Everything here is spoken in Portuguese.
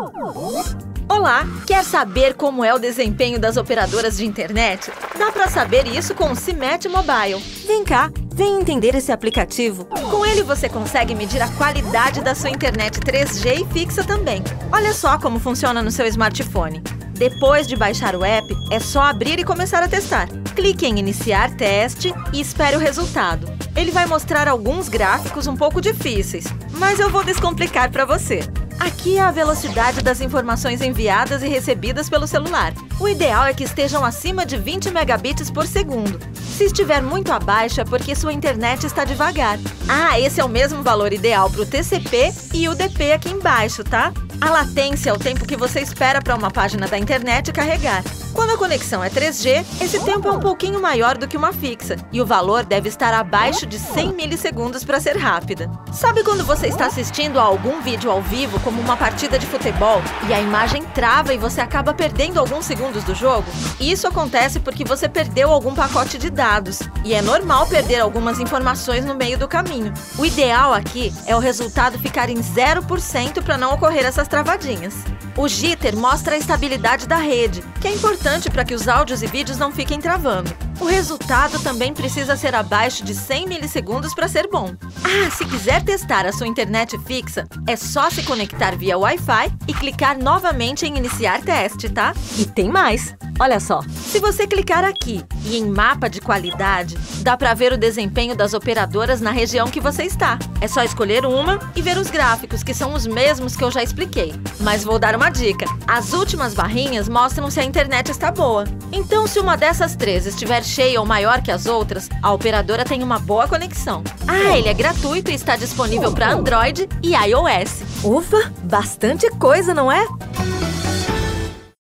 Olá! Quer saber como é o desempenho das operadoras de internet? Dá para saber isso com o Cimete Mobile. Vem cá, vem entender esse aplicativo. Com ele você consegue medir a qualidade da sua internet 3G e fixa também. Olha só como funciona no seu smartphone. Depois de baixar o app, é só abrir e começar a testar. Clique em Iniciar teste e espere o resultado. Ele vai mostrar alguns gráficos um pouco difíceis, mas eu vou descomplicar para você. Aqui é a velocidade das informações enviadas e recebidas pelo celular. O ideal é que estejam acima de 20 megabits por segundo. Se estiver muito abaixo é porque sua internet está devagar. Ah, esse é o mesmo valor ideal para o TCP e UDP aqui embaixo, tá? A latência é o tempo que você espera para uma página da internet carregar. Quando a conexão é 3G, esse tempo é um pouquinho maior do que uma fixa, e o valor deve estar abaixo de 100 milissegundos para ser rápida. Sabe quando você está assistindo a algum vídeo ao vivo, como uma partida de futebol, e a imagem trava e você acaba perdendo alguns segundos do jogo? Isso acontece porque você perdeu algum pacote de dados, e é normal perder algumas informações no meio do caminho. O ideal aqui é o resultado ficar em 0% para não ocorrer essas travadinhas. O jitter mostra a estabilidade da rede, que é importante para que os áudios e vídeos não fiquem travando. O resultado também precisa ser abaixo de 100 milissegundos para ser bom. Ah, se quiser testar a sua internet fixa, é só se conectar via Wi-Fi e clicar novamente em Iniciar teste, tá? E tem mais! Olha só, se você clicar aqui e em Mapa de qualidade, dá para ver o desempenho das operadoras na região que você está. É só escolher uma e ver os gráficos, que são os mesmos que eu já expliquei. Mas vou dar uma dica. As últimas barrinhas mostram se a internet está boa. Então, se uma dessas três estiver cheia ou maior que as outras, a operadora tem uma boa conexão. Ah, ele é gratuito e está disponível para Android e iOS. Ufa, bastante coisa, não é?